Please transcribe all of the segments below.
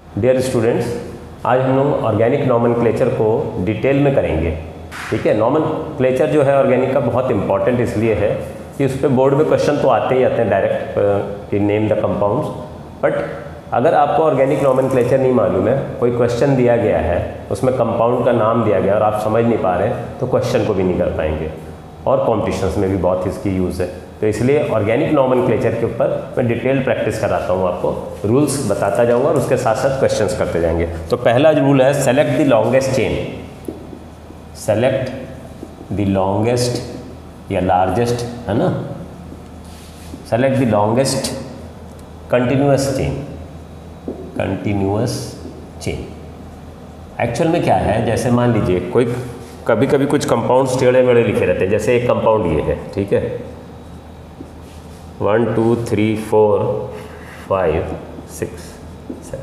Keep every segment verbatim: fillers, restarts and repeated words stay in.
Dear students, आज हम लोग ऑर्गेनिक नॉमेनक्लेचर को डिटेल में करेंगे। ठीक है, नॉमेनक्लेचर जो है ऑर्गेनिक का बहुत इंपॉर्टेंट इसलिए है कि उस पर बोर्ड में क्वेश्चन तो आते ही आते हैं डायरेक्ट कि नेम द कंपाउंड्स, बट अगर आपको ऑर्गेनिक नॉमेनक्लेचर नहीं मालूम है, कोई क्वेश्चन दिया गया है उसमें कंपाउंड का नाम दिया गया और आप समझ नहीं पा रहे हैं तो क्वेश्चन को भी नहीं कर पाएंगे, और कॉम्पिटिशन्स में भी बहुत इसकी यूज़ है। तो इसलिए ऑर्गेनिक नॉमेनक्लेचर के ऊपर मैं डिटेल प्रैक्टिस कराता हूँ, आपको रूल्स बताता जाऊँगा और उसके साथ साथ क्वेश्चंस करते जाएंगे। तो पहला रूल है select the longest chain. Select the longest या लार्जेस्ट, है ना, select the longest continuous chain. Continuous chain actual में क्या है, जैसे मान लीजिए कोई कभी कभी कुछ कंपाउंड्स टेढ़े मेढ़े लिखे रहते हैं, जैसे एक कंपाउंड ये है, ठीक है, one two three four five six seven,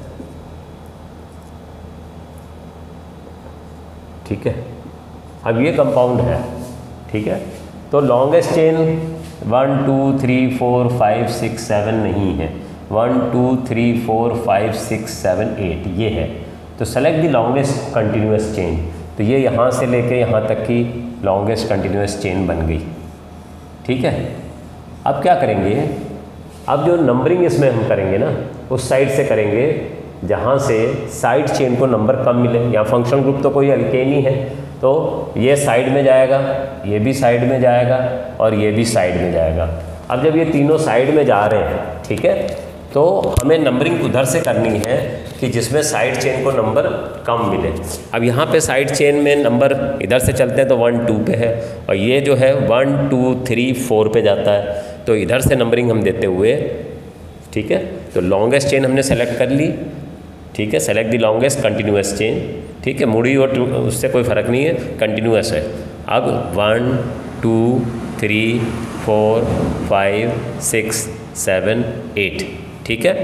ठीक है। अब ये कंपाउंड है, ठीक है, तो longest chain one two three four five six seven नहीं है, one two three four five six seven eight ये है। तो select the longest continuous chain, तो ये यहाँ से लेके यहाँ तक की लॉन्गेस्ट कंटिन्यूअस चेन बन गई, ठीक है। अब क्या करेंगे, अब जो नंबरिंग इसमें हम करेंगे ना, उस साइड से करेंगे जहाँ से साइड चेन को नंबर कम मिले। यहाँ फंक्शन ग्रुप तो कोई अल्केन ही है, तो ये साइड में जाएगा, ये भी साइड में जाएगा और ये भी साइड में जाएगा। अब जब ये तीनों साइड में जा रहे हैं, ठीक है, तो हमें नंबरिंग उधर से करनी है कि जिसमें साइड चेन को नंबर कम मिले। अब यहाँ पे साइड चेन में नंबर इधर से चलते हैं तो वन टू पे है, और ये जो है वन टू थ्री फोर पे जाता है, तो इधर से नंबरिंग हम देते हुए, ठीक है। तो लॉन्गेस्ट चेन हमने सेलेक्ट कर ली, ठीक है, select the longest continuous chain, ठीक है, मुड़ी और उससे कोई फ़र्क नहीं है, कंटिन्यूअस है। अब one two three four five six seven eight, ठीक है।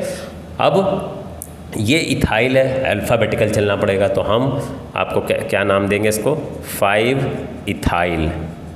अब ये इथाइल है, अल्फ़ाबेटिकल चलना पड़ेगा, तो हम आपको क्या क्या नाम देंगे इसको, फाइव इथाइल,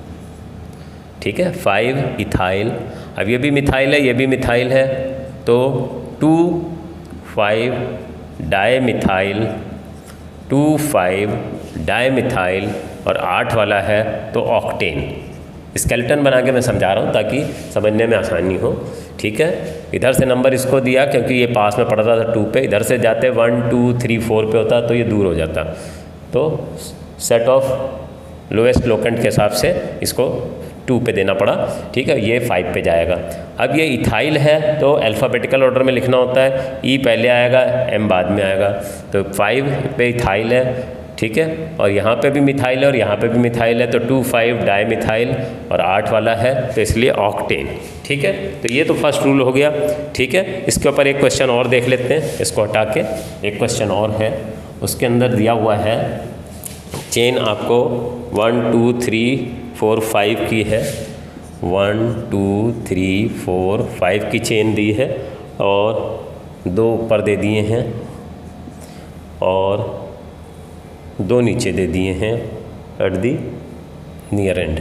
ठीक है, फाइव इथाइल। अब ये भी मिथाइल है, ये भी मिथाइल है, तो two five di methyl, two five di methyl, और आठ वाला है तो ऑक्टेन। स्केलेटन बना के मैं समझा रहा हूँ ताकि समझने में आसानी हो, ठीक है। इधर से नंबर इसको दिया क्योंकि ये पास में पड़ रहा था टू पे, इधर से जाते वन टू थ्री फोर पे होता तो ये दूर हो जाता, तो सेट ऑफ लोएस्ट लोकेंट के हिसाब से इसको टू पे देना पड़ा, ठीक है, ये फाइव पे जाएगा। अब ये इथाइल है तो अल्फ़ाबेटिकल ऑर्डर में लिखना होता है, ई पहले आएगा एम बाद में आएगा, तो फाइव पे इथाइल है, ठीक है, और यहाँ पे भी मिथाइल है और यहाँ पे भी मिथाइल है, तो टू फाइव डाई मिथाइल और आठ वाला है, तो इसलिए ऑक्टेन, ठीक है। तो ये तो फर्स्ट रूल हो गया, ठीक है। इसके ऊपर एक क्वेश्चन और देख लेते हैं, इसको हटा के एक क्वेश्चन और है, उसके अंदर दिया हुआ है चेन आपको one two three four five की है, one two three four five की चेन दी है और दो ऊपर दे दिए हैं और दो नीचे दे दिए हैं एट दी नियर एंड,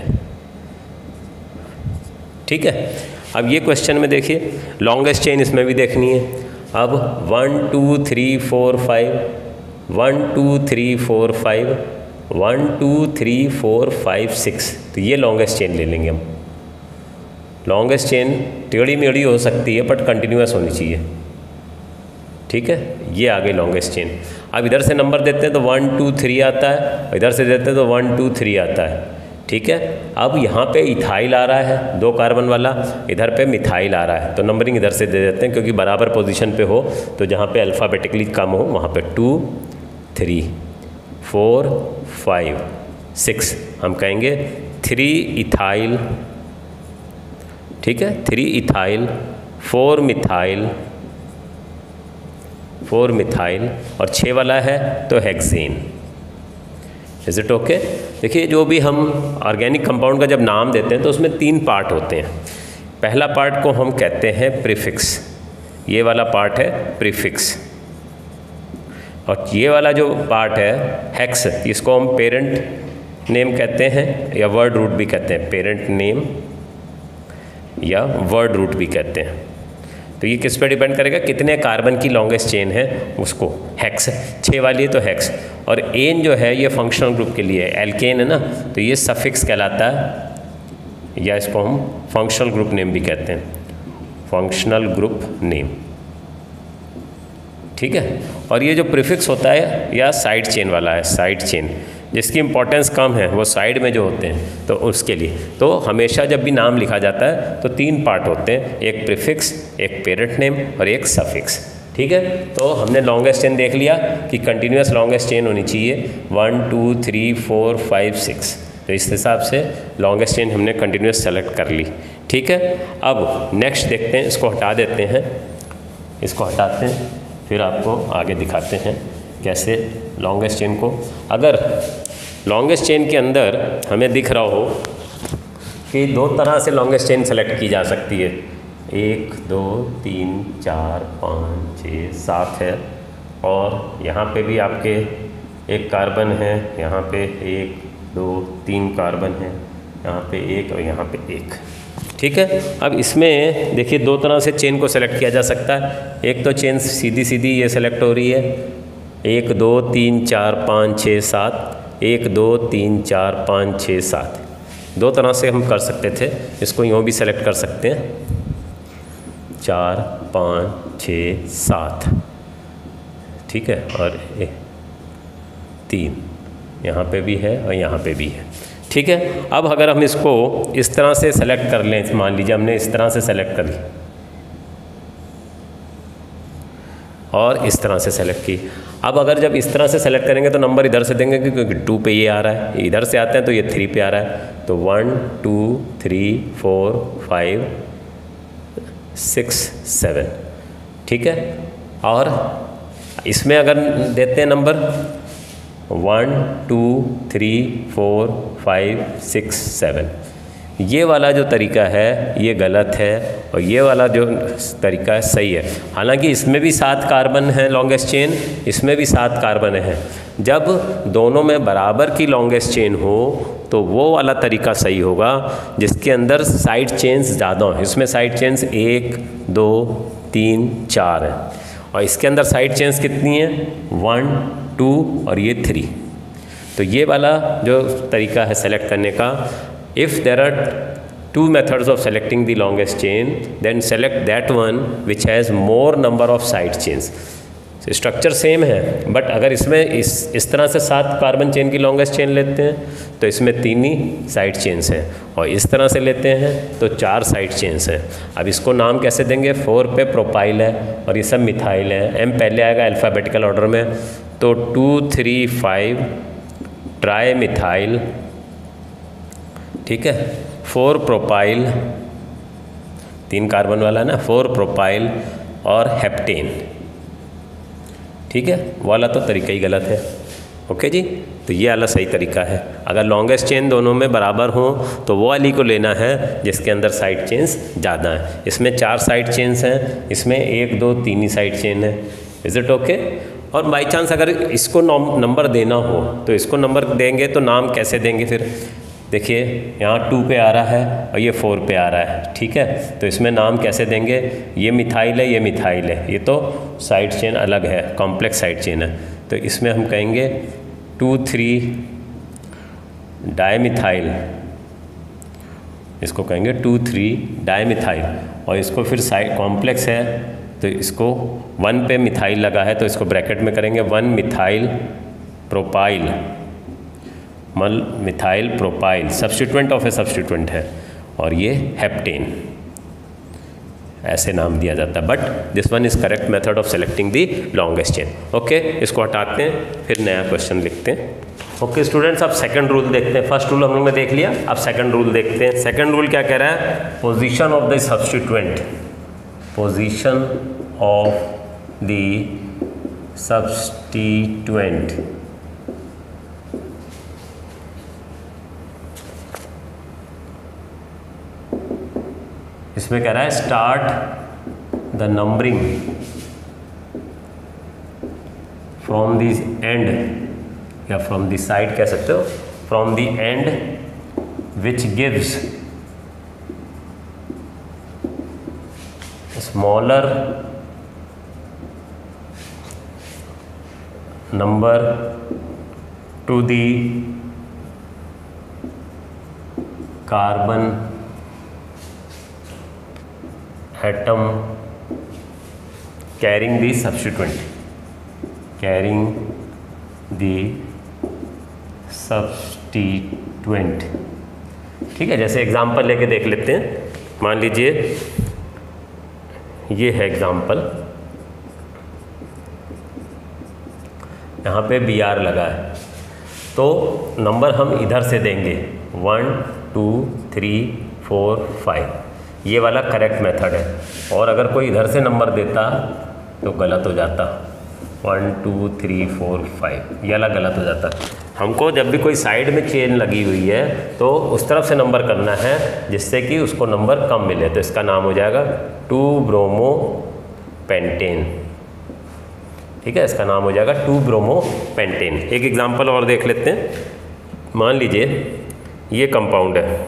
ठीक है। अब ये क्वेश्चन में देखिए लॉन्गेस्ट चेन इसमें भी देखनी है। अब one two three four five, one two three four five, one two three four five six, तो ये लॉन्गेस्ट चेन ले लेंगे हम। लॉन्गेस्ट चेन टेढ़ी मेढ़ी हो सकती है बट कंटिन्यूअस होनी चाहिए, ठीक है, ये आ गई लॉन्गेस्ट चेन। अब इधर से नंबर देते हैं तो वन टू थ्री आता है, इधर से देते हैं तो वन टू थ्री आता है, ठीक है। अब यहाँ पे इथाइल आ रहा है दो कार्बन वाला, इधर पे मिथाइल आ रहा है, तो नंबरिंग इधर से दे देते हैं क्योंकि बराबर पोजीशन पे हो, तो जहाँ पे अल्फ़ाबेटिकली कम हो वहाँ पे two three four five six हम कहेंगे थ्री इथाइल, ठीक है, three ethyl, four methyl, four methyl, और छः वाला है तो हेक्सेन। Is it okay? देखिए जो भी हम ऑर्गेनिक कंपाउंड का जब नाम देते हैं तो उसमें तीन पार्ट होते हैं। पहला पार्ट को हम कहते हैं प्रीफिक्स, ये वाला पार्ट है प्रीफिक्स, और ये वाला जो पार्ट है हेक्स, इसको हम पेरेंट नेम कहते हैं या वर्ड रूट भी कहते हैं, पेरेंट नेम या वर्ड रूट भी कहते हैं। तो ये किस पे डिपेंड करेगा, कितने कार्बन की लॉन्गेस्ट चेन है उसको, हेक्स छः वाली है तो हेक्स। और एन जो है ये फंक्शनल ग्रुप के लिए, एल्केन है ना, तो ये सफिक्स कहलाता है, या इसको हम फंक्शनल ग्रुप नेम भी कहते हैं, फंक्शनल ग्रुप नेम, ठीक है। और ये जो प्रीफिक्स होता है या साइड चेन वाला है, साइड चेन जिसकी इंपॉर्टेंस कम है वो साइड में जो होते हैं, तो उसके लिए तो हमेशा जब भी नाम लिखा जाता है तो तीन पार्ट होते हैं, एक प्रीफिक्स, एक पेरेंट नेम और एक सफिक्स, ठीक है। तो हमने लॉन्गेस्ट चेन देख लिया कि कंटिन्यूस लॉन्गेस्ट चेन होनी चाहिए, one two three four five six, तो इस हिसाब से लॉन्गेस्ट चेन हमने कंटिन्यूस सेलेक्ट कर ली, ठीक है। अब नेक्स्ट देखते हैं, इसको हटा देते हैं, इसको हटाते हैं, फिर आपको आगे दिखाते हैं कैसे लॉन्गेस्ट चेन को, अगर लॉन्गेस्ट चेन के अंदर हमें दिख रहा हो कि दो तरह से लॉन्गेस्ट चेन सेलेक्ट की जा सकती है, एक दो तीन चार पाँच छः सात है, और यहाँ पे भी आपके एक कार्बन है, यहाँ पे एक दो तीन कार्बन है, यहाँ पे एक और यहाँ पे एक, ठीक है। अब इसमें देखिए दो तरह से चेन को सेलेक्ट किया जा सकता है, एक तो चेन सीधी सीधी ये सेलेक्ट हो रही है, एक दो तीन चार पाँच छः सात, एक दो तीन चार पाँच छः सात, दो तरह से हम कर सकते थे, इसको यूँ भी सेलेक्ट कर सकते हैं, चार पाँच छः सात, ठीक है, और ए, तीन यहाँ पे भी है और यहाँ पे भी है, ठीक है। अब अगर हम इसको इस तरह से सेलेक्ट कर लें, मान लीजिए हमने इस तरह से सेलेक्ट कर ली और इस तरह से सेलेक्ट की, अब अगर जब इस तरह से सेलेक्ट करेंगे तो नंबर इधर से देंगे क्योंकि टू पे ये आ रहा है, इधर से आते हैं तो ये थ्री पे आ रहा है, तो one two three four five six seven, ठीक है। और इसमें अगर देते हैं number one two three four five six seven, ये वाला जो तरीका है ये गलत है और ये वाला जो तरीका है सही है। हालांकि इसमें भी सात कार्बन है लॉन्गेस्ट चेन, इसमें भी सात कार्बन है, जब दोनों में बराबर की लॉन्गेस्ट चेन हो तो वो वाला तरीका सही होगा जिसके अंदर साइड चेन्स ज़्यादा हो। इसमें साइड चेन्स एक दो तीन चार है और इसके अंदर साइड चेन्स कितनी है, वन टू और ये थ्री। तो ये वाला जो तरीका है सेलेक्ट करने का, if there are two methods of selecting the longest chain, then select that one which has more number of side chains. Structure same है बट अगर इसमें इस इस तरह से सात कार्बन चेन की लॉन्गेस्ट चेन लेते हैं तो इसमें तीन ही साइड चेन्स हैं, और इस तरह से लेते हैं तो चार साइड चेन्स हैं। अब इसको नाम कैसे देंगे, फोर पे प्रोपाइल है और ये सब मिथाइल है, एम पहले आएगा अल्फ़ाबेटिकल ऑर्डर में, तो two three five tri methyl, ठीक है, फोर प्रोपाइल, तीन कार्बन वाला है ना, फोर प्रोपाइल और हेप्टेन, ठीक है। वाला तो तरीका ही गलत है, ओके जी। तो ये वाला सही तरीका है, अगर लॉन्गेस्ट चेन दोनों में बराबर हो तो वो वाली को लेना है जिसके अंदर साइड चेन्स ज़्यादा हैं। इसमें चार साइड चेन्स हैं, इसमें एक दो तीन ही साइड चेन है, इज़ इट ओके। और बाई चांस अगर इसको नंबर देना हो तो इसको नंबर देंगे तो नाम कैसे देंगे फिर, देखिए यहाँ टू पे आ रहा है और ये फोर पे आ रहा है, ठीक है, तो इसमें नाम कैसे देंगे, ये मिथाइल है ये मिथाइल है, ये तो साइड चेन अलग है, कॉम्प्लेक्स साइड चेन है, तो इसमें हम कहेंगे टू थ्री डाइमिथाइल, इसको कहेंगे टू थ्री डाइमिथाइल, और इसको फिर साइड कॉम्प्लेक्स है तो इसको वन पे मिथाइल लगा है तो इसको ब्रैकेट में करेंगे वन मिथाइल प्रोपाइल, मल methyl propyl, substituent of a substituent है, और ये हेप्टेन, ऐसे नाम दिया जाता है। But this one is correct method of selecting the longest chain, okay. इसको हटाते हैं फिर नया क्वेश्चन लिखते हैं, ओके स्टूडेंट्स। अब सेकंड रूल देखते हैं, फर्स्ट रूल हम लोग ने देख लिया, अब सेकंड रूल देखते हैं। सेकंड रूल क्या कह रहा है, position of the substituent, position of the substituent, इसमें कह रहा है start the numbering from the end, या फ्रॉम द साइड कह सकते हो, from the end which gives smaller number to the carbon atom carrying the substituent carrying the substituent. ठीक है, जैसे एग्जांपल लेके देख लेते हैं। मान लीजिए ये है एग्जांपल, यहाँ पे बी आर लगा है, तो नंबर हम इधर से देंगे one two three four five, ये वाला करेक्ट मेथड है। और अगर कोई इधर से नंबर देता तो गलत हो जाता, one two three four five, ये वाला गलत हो जाता। हमको जब भी कोई साइड में चेन लगी हुई है तो उस तरफ से नंबर करना है जिससे कि उसको नंबर कम मिले, तो इसका नाम हो जाएगा टू ब्रोमो पेंटेन। ठीक है, इसका नाम हो जाएगा टू ब्रोमो पेंटेन। एक एग्जांपल और देख लेते हैं। मान लीजिए ये कंपाउंड है,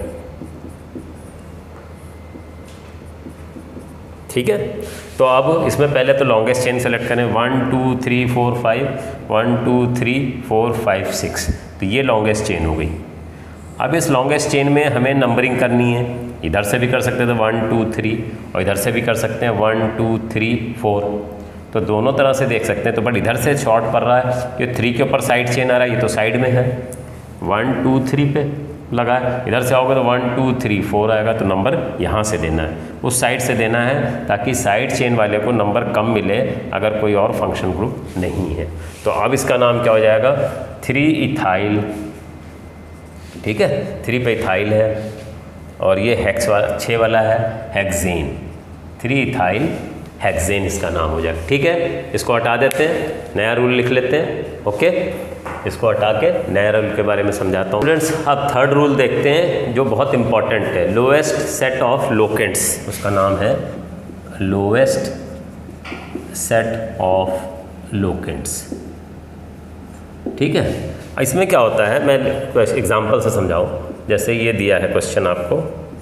ठीक है, तो अब इसमें पहले तो लॉन्गेस्ट चेन सेलेक्ट करें, one two three four five, one two three four five six, तो ये लॉन्गेस्ट चेन हो गई। अब इस लॉन्गेस्ट चेन में हमें नंबरिंग करनी है, इधर से भी कर सकते हैं तो वन टू थ्री, और इधर से भी कर सकते हैं वन टू थ्री फोर, तो दोनों तरह से देख सकते हैं। तो बट इधर से शॉर्ट पड़ रहा है, ये थ्री के ऊपर साइड चेन आ रहा है, ये तो साइड में है, वन टू थ्री पे लगा है। इधर से आओगे तो वन टू थ्री फोर आएगा, तो नंबर यहाँ से देना है, उस साइड से देना है, ताकि साइड चेन वाले को नंबर कम मिले अगर कोई और फंक्शन ग्रुप नहीं है। तो अब इसका नाम क्या हो जाएगा, थ्री इथाइल। ठीक है, थ्री पे इथाइल है, और ये हेक्स वाला छः वाला है हेक्सेन, थ्री इथाइल हेक्सेन इसका नाम हो जाएगा। ठीक है, इसको हटा देते हैं, नया रूल लिख लेते हैं। ओके, इसको हटा के नया रूल के बारे में समझाता हूँ। स्टूडेंट्स, अब थर्ड रूल देखते हैं जो बहुत इंपॉर्टेंट है, लोएस्ट सेट ऑफ लोकेंट्स, उसका नाम है लोएस्ट सेट ऑफ लोकेंट्स। ठीक है, इसमें क्या होता है, मैं एग्जांपल से समझाऊँ। जैसे ये दिया है क्वेश्चन आपको,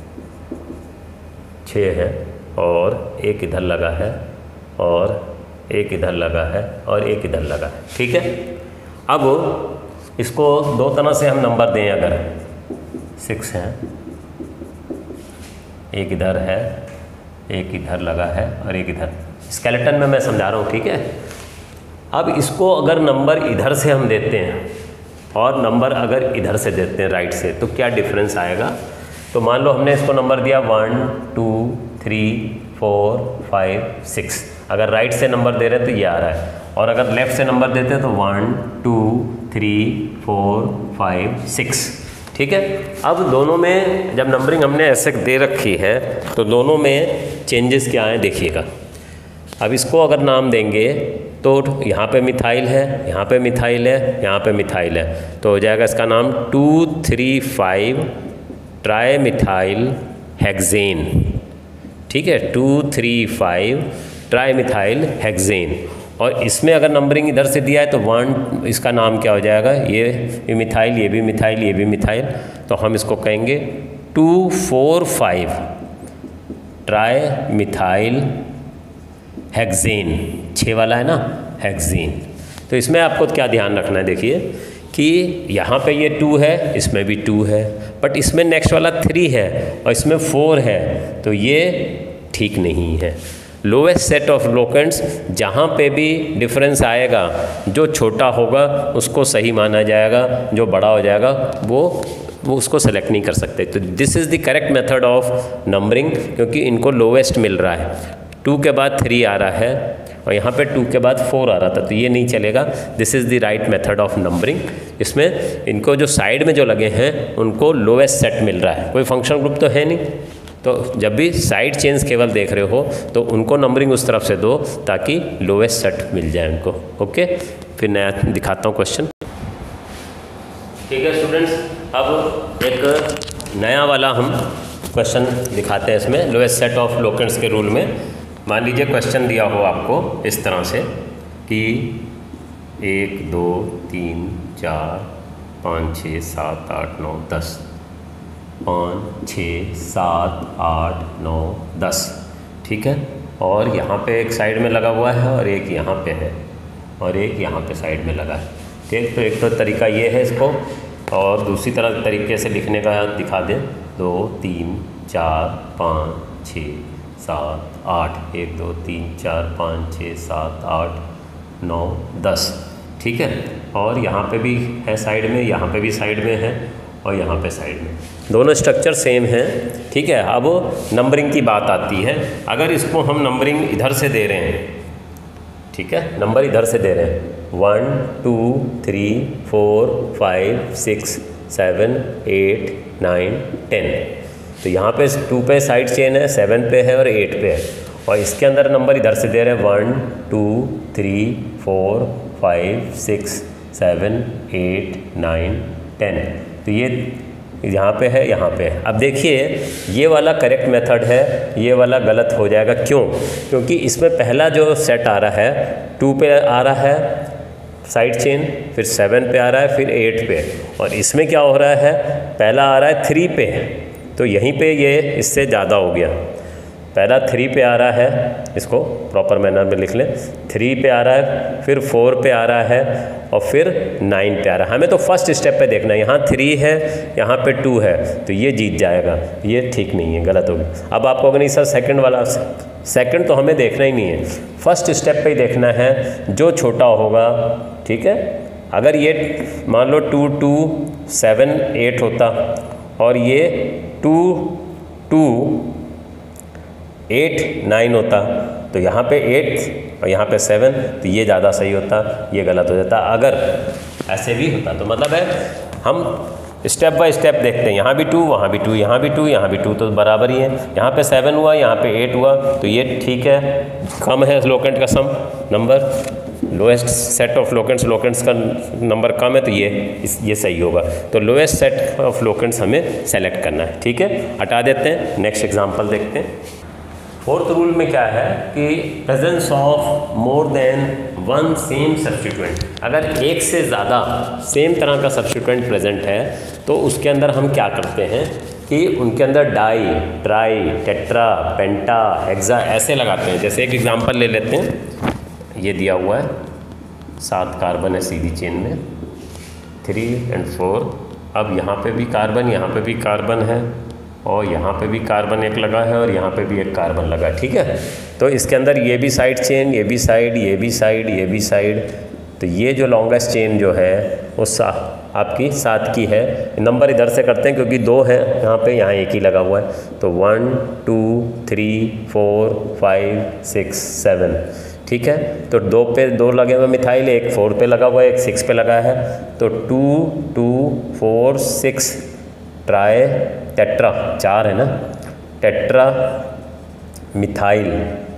छः है और एक इधर लगा है और एक इधर लगा है और एक इधर लगा है। ठीक है, अब इसको दो तरह से हम नंबर दें, अगर सिक्स है, एक इधर है, एक इधर लगा है और एक इधर, स्केलेटन में मैं समझा रहा हूँ। ठीक है, अब इसको अगर नंबर इधर से हम देते हैं और नंबर अगर इधर से देते हैं राइट से, तो क्या डिफरेंस आएगा। तो मान लो हमने इसको नंबर दिया one two three four five six, अगर राइट से नंबर दे रहे हैं तो ये आ रहा है, और अगर लेफ़्ट से नंबर देते हैं तो one two three four five six. ठीक है, अब दोनों में जब नंबरिंग हमने ऐसे दे रखी है तो दोनों में चेंजेस क्या हैं देखिएगा। अब इसको अगर नाम देंगे तो यहाँ पे मिथाइल है, यहाँ पे मिथाइल है, यहाँ पे मिथाइल है, तो हो जाएगा इसका नाम two three five tri methyl hexane. ठीक है, two three five tri methyl hexane. और इसमें अगर नंबरिंग इधर से दिया है तो वन, इसका नाम क्या हो जाएगा, ये भी मिथाइल, ये भी मिथाइल, ये भी मिथाइल, तो हम इसको कहेंगे two four five tri methyl hexane, छः वाला है ना हेक्सेन। तो इसमें आपको क्या ध्यान रखना है, देखिए कि यहाँ पे ये टू है, इसमें भी टू है, बट इसमें नेक्स्ट वाला थ्री है और इसमें फोर है, तो ये ठीक नहीं है। लोएस्ट सेट ऑफ लोकेंट्स, जहाँ पे भी डिफरेंस आएगा, जो छोटा होगा उसको सही माना जाएगा, जो बड़ा हो जाएगा वो वो उसको सेलेक्ट नहीं कर सकते। तो this is the correct method of numbering, क्योंकि इनको लोएस्ट मिल रहा है। टू के बाद थ्री आ रहा है और यहाँ पे टू के बाद फोर आ रहा था, तो ये नहीं चलेगा। This is the right method of numbering. इसमें इनको जो साइड में जो लगे हैं उनको लोएस्ट सेट मिल रहा है, कोई फंक्शन ग्रुप तो है नहीं। तो जब भी साइड चेंज केवल देख रहे हो तो उनको नंबरिंग उस तरफ से दो ताकि लोएस्ट सेट मिल जाए उनको। ओके, फिर नया दिखाता हूँ क्वेश्चन। ठीक है स्टूडेंट्स, अब एक नया वाला हम क्वेश्चन दिखाते हैं। इसमें लोएस्ट सेट ऑफ लोकेंट्स के रूल में मान लीजिए क्वेश्चन दिया हो आपको इस तरह से कि एक दो तीन चार पाँच छः सात आठ नौ दस, पाँच छः सात आठ नौ दस। ठीक है, और यहाँ पे एक साइड में लगा हुआ है और एक यहाँ पे है और एक यहाँ पे साइड में लगा है। ठीक, तो एक तो तरीका ये है इसको, और दूसरी तरह तरीके से लिखने का दिखा दें। दो तीन चार पाँच छः सात आठ, एक दो तीन चार पाँच छः सात आठ नौ दस। ठीक है, और यहाँ पे भी है साइड में, यहाँ पे भी साइड में है और यहाँ पे साइड में, दोनों स्ट्रक्चर सेम हैं। ठीक है, अब नंबरिंग की बात आती है। अगर इसको हम नंबरिंग इधर से दे रहे हैं, ठीक है, नंबर इधर से दे रहे हैं, one two three four five six seven eight nine ten, तो यहाँ पे टू पे साइड चेन है, सेवन पे है और एट पे है, और इसके अंदर नंबर इधर से दे रहे हैं one two three four five six seven eight nine ten, तो ये यहाँ पे है, यहाँ पे है। अब देखिए ये वाला करेक्ट मेथड है, ये वाला गलत हो जाएगा। क्यों? क्योंकि इसमें पहला जो सेट आ रहा है टू पे आ रहा है साइड चेन, फिर सेवन पे आ रहा है, फिर एट पे, और इसमें क्या हो रहा है, पहला आ रहा है थ्री पे, तो यहीं पे ये इससे ज़्यादा हो गया। पहला थ्री पे आ रहा है, इसको प्रॉपर मैनर में लिख लें, थ्री पे आ रहा है, फिर फोर पे आ रहा है और फिर नाइन पे आ रहा है। हमें तो फर्स्ट स्टेप पे देखना है, यहाँ थ्री है, यहाँ पे टू है, तो ये जीत जाएगा, ये ठीक नहीं है, गलत होगी। अब आपको अगर नहीं सर सेकंड वाला, सेकंड तो हमें देखना ही नहीं है, फर्स्ट स्टेप पे ही देखना है, जो छोटा होगा। ठीक है, अगर ये मान लो टू टू सेवन एट होता और ये टू टू एट नाइन होता, तो यहाँ पे एट और यहाँ पे सेवन, तो ये ज़्यादा सही होता, ये गलत हो जाता। अगर ऐसे भी होता तो मतलब है हम स्टेप बाय स्टेप देखते हैं, यहाँ भी टू, वहाँ भी टू, यहाँ भी टू, यहाँ भी टू, तो बराबर ही है। यहाँ पे सेवन हुआ, यहाँ पे एट हुआ, तो ये ठीक है, कम है लोकेंट का sum number, lowest set of locants, locants का नंबर कम है, तो ये इस ये सही होगा। तो लोएस्ट सेट ऑफ लोकेंट्स हमें सेलेक्ट करना है। ठीक है, हटा देते हैं, नेक्स्ट एग्जांपल देखते हैं। फोर्थ रूल में क्या है कि presence of more than one same substituent, अगर एक से ज़्यादा सेम तरह का सब्स्टिट्यूएंट प्रेजेंट है तो उसके अंदर हम क्या करते हैं कि उनके अंदर di, tri, tetra, penta, hexa ऐसे लगाते हैं। जैसे एक एग्जांपल ले लेते हैं, ये दिया हुआ है, सात कार्बन है सीधी चेन में, थ्री एंड फोर। अब यहाँ पे भी कार्बन, यहाँ पे भी कार्बन है, और यहाँ पे भी कार्बन एक लगा है, और यहाँ पे भी एक कार्बन लगा है। ठीक है, तो इसके अंदर ये भी साइड चेन, ये भी साइड, ये भी साइड, ये भी साइड, तो ये जो लॉन्गेस्ट चेन जो है वो सा आपकी सात की है। नंबर इधर से करते हैं क्योंकि दो है यहाँ पे, यहाँ एक ही लगा हुआ है, तो one two three four five six seven. ठीक है, तो दो पे दो लगे हुए मिथाइल, एक फोर पे लगा हुआ है, एक सिक्स पे लगा है, तो two two four six tri tetra, चार है ना, टेट्रा मिथाइल,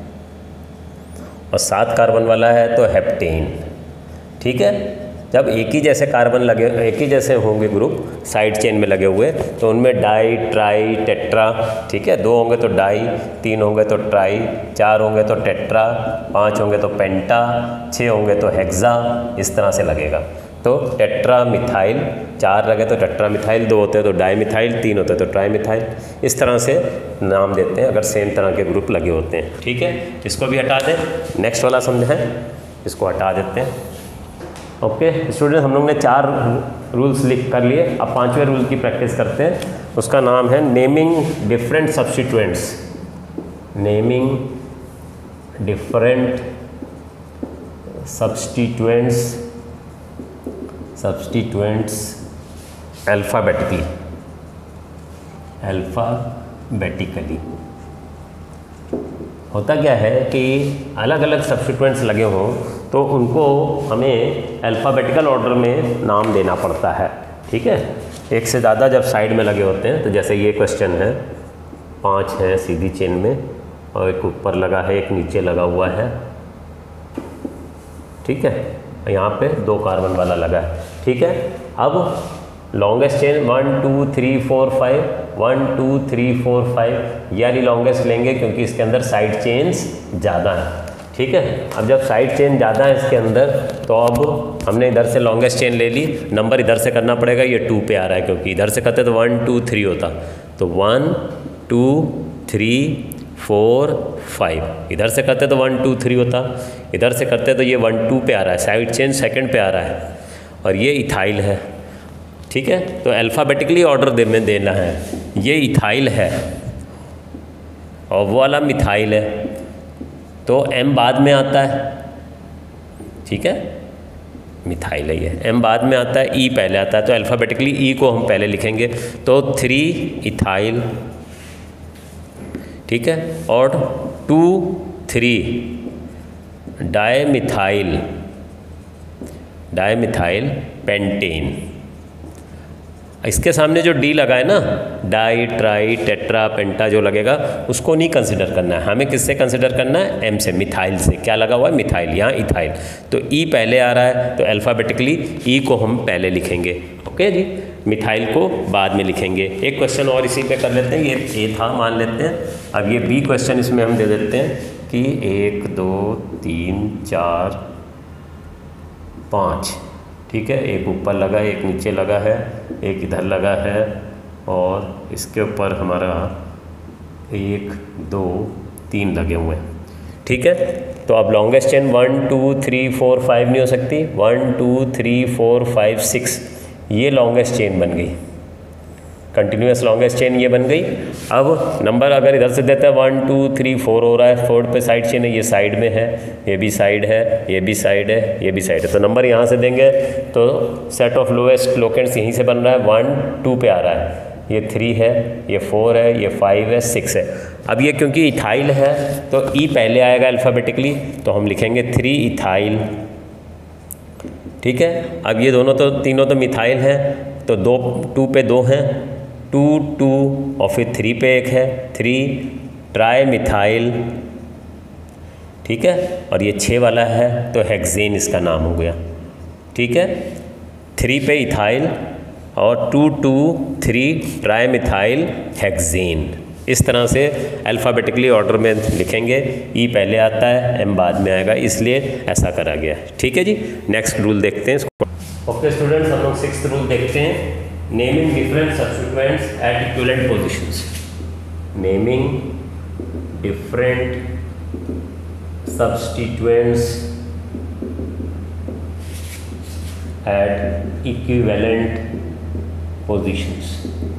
और सात कार्बन वाला है तो हेप्टेन। ठीक है, जब एक ही जैसे कार्बन लगे, एक ही जैसे होंगे ग्रुप साइड चेन में लगे हुए, तो उनमें डाई, ट्राई, टेट्रा, ठीक है, दो होंगे तो डाई, तीन होंगे तो ट्राई, चार होंगे तो टेट्रा, पाँच होंगे तो पेंटा, छः होंगे तो हेक्सा, इस तरह से लगेगा। तो टेट्रा मिथाइल, चार लगे तो टेट्रा मिथाइल, दो होते हैं तो डाई मिथाइल, तीन होते हैं तो ट्राई मिथाइल, इस तरह से नाम देते हैं अगर सेम तरह के ग्रुप लगे होते हैं। ठीक है, इसको भी हटा दें, नेक्स्ट वाला समझें, इसको हटा देते हैं। ओके स्टूडेंट, हम लोग ने चार रूल्स लिख कर लिए, अब पांचवें रूल की प्रैक्टिस करते हैं। उसका नाम है naming different substituents, naming different substituents substituents alphabetically alphabetically होता क्या है कि अलग अलग सब्स्टिट्यूएंट्स लगे हों तो उनको हमें अल्फ़ाबेटिकल ऑर्डर में नाम देना पड़ता है। ठीक है, एक से ज़्यादा जब साइड में लगे होते हैं, तो जैसे ये क्वेश्चन है, पांच है सीधी चेन में और एक ऊपर लगा है, एक नीचे लगा हुआ है। ठीक है, यहाँ पे दो कार्बन वाला लगा है। ठीक है, अब longest chain one two three four five, one two three four five यानी लॉन्गेस्ट लेंगे क्योंकि इसके अंदर साइड चेन्स ज़्यादा हैं। ठीक है, अब जब साइड चेन ज़्यादा है इसके अंदर, तो अब हमने इधर से लॉन्गेस्ट चेन ले ली, नंबर इधर से करना पड़ेगा, ये टू पे आ रहा है क्योंकि इधर से करते तो वन टू थ्री होता, तो one two three four five, इधर से करते तो वन टू थ्री होता, इधर से करते तो ये वन टू पे आ रहा है, साइड चेंज सेकंड पे आ रहा है, और ये इथाइल है। ठीक है, तो अल्फ़ाबेटिकली ऑर्डर दे में देना है। ये इथाइल है और वो वाला मिथाइल है, तो एम बाद में आता है। ठीक है, मिथाइल है ये, एम बाद में आता है, ई पहले आता है, तो अल्फ़ाबेटिकली ई को हम पहले लिखेंगे, तो थ्री इथाइल। ठीक है, और two three dimethyl, dimethyl pentane. इसके सामने जो डी लगा है ना, डाई ट्राई टेट्रा पेंटा जो लगेगा उसको नहीं कंसिडर करना है, हमें किससे कंसिडर करना है, एम से, मिथाइल से। क्या लगा हुआ है, मिथाइल, यहाँ इथाइल, तो ई पहले आ रहा है, तो अल्फ़ाबेटिकली ई को हम पहले लिखेंगे। ओके जी, मिथाइल को बाद में लिखेंगे। एक क्वेश्चन और इसी पे कर लेते हैं, ये ए था मान लेते हैं, अब ये बी क्वेश्चन इसमें हम दे देते हैं कि एक दो तीन चार पाँच। ठीक है, एक ऊपर लगा, एक नीचे लगा है, एक इधर लगा है, और इसके ऊपर हमारा एक दो तीन लगे हुए हैं। ठीक है, तो अब longest chain one two three four five नहीं हो सकती, one two three four five six, ये लॉन्गेस्ट चेन बन गई, कंटिन्यूस लॉन्गेस्ट चेन ये बन गई। अब नंबर अगर इधर से देता है वन टू थ्री फोर हो रहा है, फोर्थ पे साइड चेन है, ये साइड में है, ये भी साइड है, ये भी साइड है, ये भी साइड है, तो नंबर यहाँ से देंगे तो सेट ऑफ लोएस्ट लोकेंट्स यहीं से बन रहा है, वन टू पे आ रहा है, ये थ्री है, ये फोर है, ये फाइव है, सिक्स है। अब ये क्योंकि इथाइल है तो ई पहले आएगा अल्फ़ाबेटिकली, तो हम लिखेंगे थ्री इथाइल। ठीक है, अब ये दोनों तो तीनों तो मिथाइल हैं, तो दो टू पे दो हैं, टू टू, और फिर थ्री पे एक है, थ्री ट्राई मिथाइल। ठीक है, और ये छः वाला है तो हेक्सेन इसका नाम हो गया। ठीक है, थ्री पे इथाइल और two two three tri methyl hexane. इस तरह से अल्फ़ाबेटिकली ऑर्डर में लिखेंगे, ई पहले आता है, एम बाद में आएगा, इसलिए ऐसा करा गया है। ठीक है जी, नेक्स्ट रूल देखते हैं इसको। ओके स्टूडेंट्स, हम लोग सिक्स्थ रूल देखते हैं, naming different substituents at equivalent positions. Naming different substituents at equivalent positions.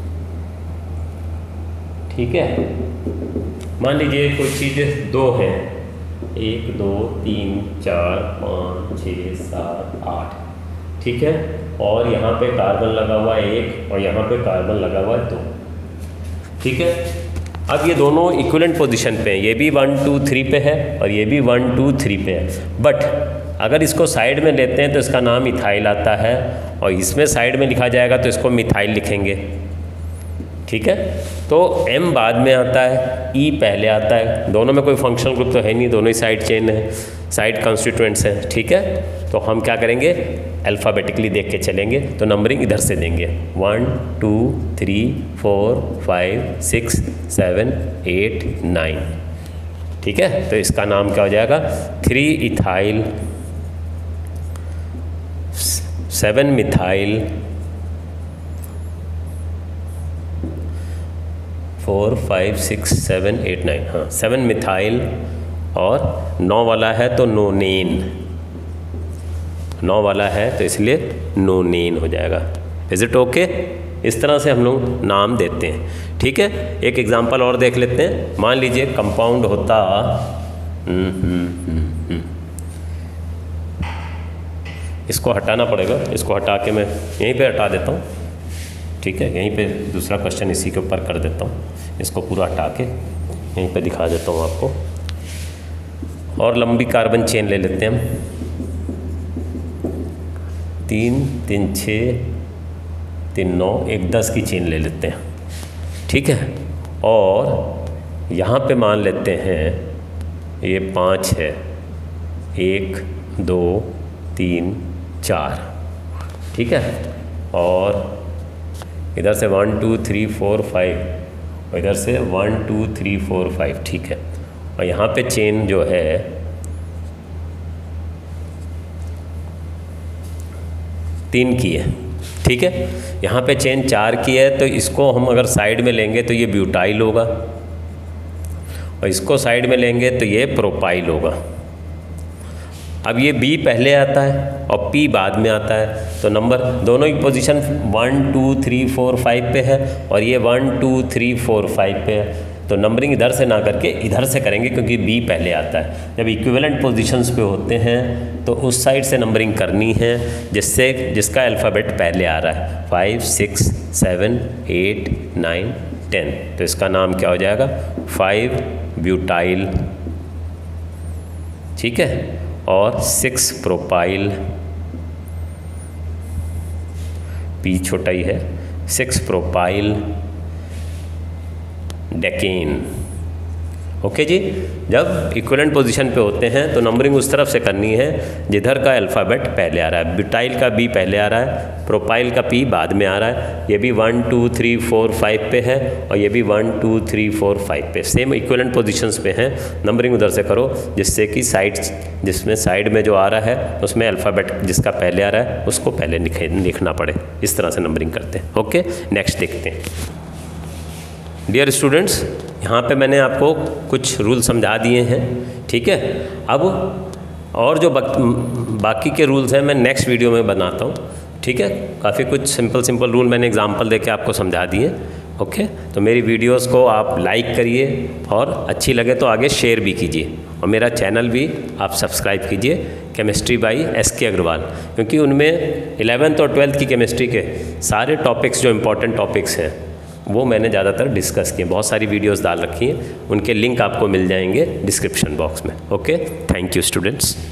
ठीक है, मान लीजिए कोई चीज़ दो है, एक दो तीन चार पाँच छः सात आठ। ठीक है, और यहाँ पे कार्बन लगा हुआ है एक, और यहाँ पे कार्बन लगा हुआ है दो। ठीक है, अब ये दोनों इक्विवेलेंट पोजीशन पे हैं, ये भी वन टू थ्री पे है और ये भी वन टू थ्री पे है। बट अगर इसको साइड में लेते हैं तो इसका नाम इथाइल आता है, और इसमें साइड में लिखा जाएगा तो इसको मिथाइल लिखेंगे। ठीक है, तो एम बाद में आता है, ई पहले आता है, दोनों में कोई फंक्शनल ग्रुप तो है नहीं, दोनों ही साइड चेन है, साइड कॉन्स्टिट्यूएंट्स हैं। ठीक है, तो हम क्या करेंगे, अल्फ़ाबेटिकली देख के चलेंगे, तो नंबरिंग इधर से देंगे, one two three four five six seven eight nine. ठीक है, तो इसका नाम क्या हो जाएगा, three ethyl, seven methyl, four five six seven eight nine, हाँ सेवन मिथाइल, और नौ वाला है तो नोनेन, नौ वाला है तो इसलिए नोनेन हो जाएगा। Is it okay? इस तरह से हम लोग नाम देते हैं। ठीक है, एक एग्जांपल और देख लेते हैं। मान लीजिए कंपाउंड होता, हुँ, हुँ, हुँ, हुँ। इसको हटाना पड़ेगा, इसको हटा के मैं यहीं पे हटा देता हूँ। ठीक है, यहीं पे दूसरा क्वेश्चन इसी के ऊपर कर देता हूँ, इसको पूरा हटा के यहीं पे दिखा देता हूँ आपको। और लंबी कार्बन चेन ले लेते हैं हम, तीन तीन छः तीन नौ, एक दस की चेन ले लेते हैं। ठीक है, और यहाँ पे मान लेते हैं ये पाँच है, एक दो तीन चार। ठीक है, और इधर से one two three four five, और इधर से one two three four five. ठीक है, और यहाँ पे चेन जो है तीन की है। ठीक है, यहाँ पे चेन चार की है, तो इसको हम अगर साइड में लेंगे तो ये ब्यूटाइल होगा, और इसको साइड में लेंगे तो ये प्रोपाइल होगा। अब ये बी पहले आता है और पी बाद में आता है, तो नंबर दोनों की position one two three four five पे है और ये one two three four five पे है, तो नंबरिंग इधर से ना करके इधर से करेंगे क्योंकि बी पहले आता है। जब इक्विवेलेंट पोजीशंस पे होते हैं तो उस साइड से नंबरिंग करनी है जिससे जिसका अल्फ़ाबेट पहले आ रहा है, five six seven eight nine ten, तो इसका नाम क्या हो जाएगा, फाइव ब्यूटाइल, ठीक है, और सिक्स प्रोपाइल, पी छोटा ही है, सिक्स प्रोपाइल डेकेन। ओके जी, जब इक्विवेलेंट पोजीशन पे होते हैं तो नंबरिंग उस तरफ से करनी है जिधर का अल्फ़ाबेट पहले आ रहा है। ब्यूटाइल का बी पहले आ रहा है, प्रोपाइल का पी बाद में आ रहा है, ये भी one two three four five पे है और ये भी one two three four five पे, सेम इक्विवेलेंट पोजीशंस पे हैं। नंबरिंग उधर से करो जिससे कि साइड जिसमें साइड में जो आ रहा है उसमें अल्फ़ाबेट जिसका पहले आ रहा है उसको पहले लिखना पड़े, इस तरह से नंबरिंग करते हैं। ओके, नेक्स्ट देखते हैं। डियर स्टूडेंट्स, यहाँ पे मैंने आपको कुछ रूल समझा दिए हैं, ठीक है। अब और जो बाकी के रूल्स हैं मैं नेक्स्ट वीडियो में बनाता हूँ, ठीक है। काफ़ी कुछ सिंपल सिंपल रूल मैंने एग्जांपल देके आपको समझा दिए। ओके, तो मेरी वीडियोस को आप लाइक करिए और अच्छी लगे तो आगे शेयर भी कीजिए और मेरा चैनल भी आप सब्सक्राइब कीजिए, केमिस्ट्री बाई एस के अग्रवाल, क्योंकि उनमें इलेवेंथ और ट्वेल्थ की केमिस्ट्री के सारे टॉपिक्स जो इम्पोर्टेंट टॉपिक्स हैं वो मैंने ज़्यादातर डिस्कस किए, बहुत सारी वीडियोस डाल रखी हैं, उनके लिंक आपको मिल जाएंगे डिस्क्रिप्शन बॉक्स में। Okay, thank you students.